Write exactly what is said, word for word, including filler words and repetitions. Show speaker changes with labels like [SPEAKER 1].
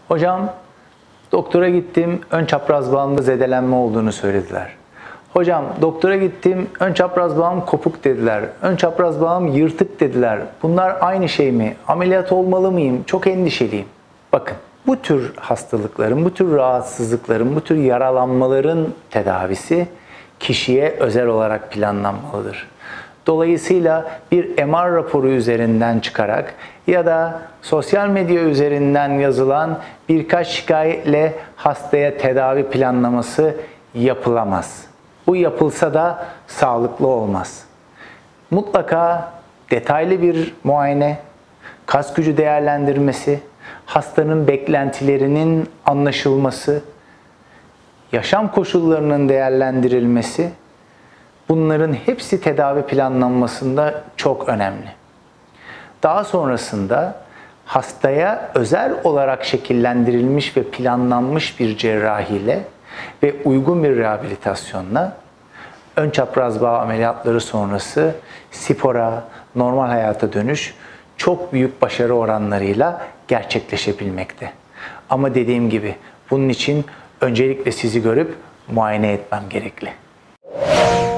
[SPEAKER 1] Hocam, doktora gittim, ön çapraz bağımda zedelenme olduğunu söylediler. Hocam, doktora gittim, ön çapraz bağım kopuk dediler. Ön çapraz bağım yırtık dediler. Bunlar aynı şey mi? Ameliyat olmalı mıyım? Çok endişeliyim. Bakın, bu tür hastalıkların, bu tür rahatsızlıkların, bu tür yaralanmaların tedavisi kişiye özel olarak planlanmalıdır. Dolayısıyla bir M R raporu üzerinden çıkarak ya da sosyal medya üzerinden yazılan birkaç şikayetle hastaya tedavi planlaması yapılamaz. Bu yapılsa da sağlıklı olmaz. Mutlaka detaylı bir muayene, kas gücü değerlendirmesi, hastanın beklentilerinin anlaşılması, yaşam koşullarının değerlendirilmesi, bunların hepsi tedavi planlanmasında çok önemli. Daha sonrasında hastaya özel olarak şekillendirilmiş ve planlanmış bir cerrahiyle ve uygun bir rehabilitasyonla ön çapraz bağ ameliyatları sonrası spora, normal hayata dönüş çok büyük başarı oranlarıyla gerçekleşebilmekte. Ama dediğim gibi bunun için öncelikle sizi görüp muayene etmem gerekli.